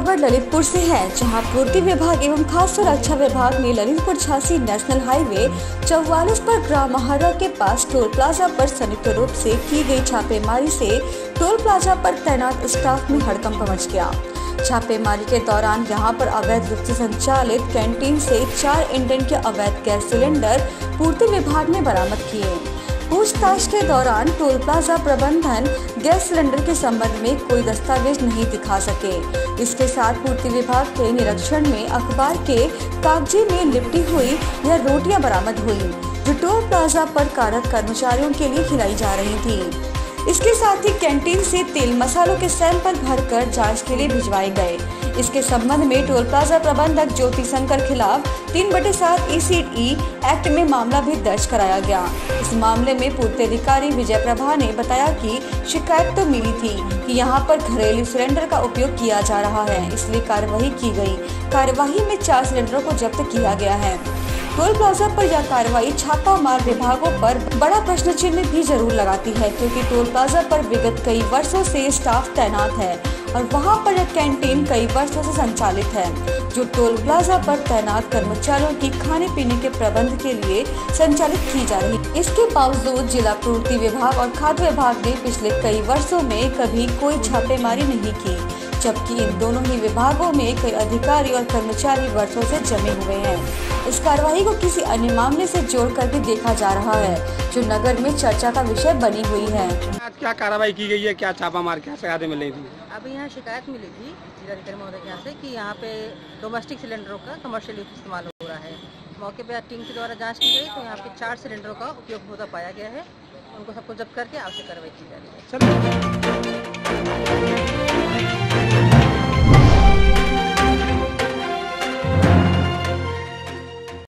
खबर ललितपुर से है, जहां पूर्ति विभाग एवं खाद्य सुरक्षा विभाग ने ललितपुर झांसी नेशनल हाईवे 44 पर ग्राम महारा के पास टोल प्लाजा पर संयुक्त रूप से की गई छापेमारी से टोल प्लाजा पर तैनात स्टाफ में हड़कंप मच गया। छापेमारी के दौरान यहां पर अवैध रूप से संचालित कैंटीन से 4 इंडेन के अवैध गैस सिलेंडर पूर्ति विभाग ने बरामद किए। पूछताछ के दौरान टोल प्लाजा प्रबंधन गैस सिलेंडर के संबंध में कोई दस्तावेज नहीं दिखा सके। इसके साथ पूर्ति विभाग के निरीक्षण में अखबार के कागजे में लिपटी हुई या रोटियां बरामद हुई, जो टोल प्लाजा पर कार्यरत कर्मचारियों के लिए खिलाई जा रही थी। इसके साथ ही कैंटीन से तेल मसालों के सैंपल भरकर जांच के लिए भिजवाए गए। इसके संबंध में टोल प्लाजा प्रबंधक ज्योति शंकर खिलाफ 3/7 ECE एक्ट में मामला भी दर्ज कराया गया। इस मामले में पूर्ति अधिकारी विजय प्रभा ने बताया कि शिकायत तो मिली थी कि यहां पर घरेलू सिलेंडर का उपयोग किया जा रहा है, इसलिए कार्रवाई की गई। कार्यवाही में 4 सिलेंडरों को जब्त किया गया है। टोल प्लाजा पर यह कार्रवाई छापा मार विभागों पर बड़ा प्रश्न चिन्ह भी जरूर लगाती है, क्योंकि टोल प्लाजा पर विगत कई वर्षों से स्टाफ तैनात है और वहां पर यह कैंटीन कई वर्षों से संचालित है, जो टोल प्लाजा पर तैनात कर्मचारियों की खाने पीने के प्रबंध के लिए संचालित की जा रही। इसके बावजूद जिला पूर्ति विभाग और खाद्य विभाग ने पिछले कई वर्षों में कभी कोई छापेमारी नहीं की, जबकि इन दोनों ही विभागों में कई अधिकारी और कर्मचारी वर्षों से जमे हुए हैं। इस कार्रवाई को किसी अन्य मामले से जोड़कर भी देखा जा रहा है, जो नगर में चर्चा का विषय बनी हुई है। क्या कार्रवाई की गई है, क्या छापा मार क्या शिकायतें मिली थी? अभी यहाँ शिकायत मिली थी जिलाधिकारी महोदय के यहाँ से कि यहाँ पे डोमेस्टिक सिलेंडरों का कमर्शियल इस्तेमाल हो रहा है। मौके पर टीम के द्वारा जाँच की गई तो यहाँ पे 4 सिलेंडरों का उपयोग होता पाया गया है। उनको सबको जब्त करके आवश्यक कार्रवाई की जा रही है।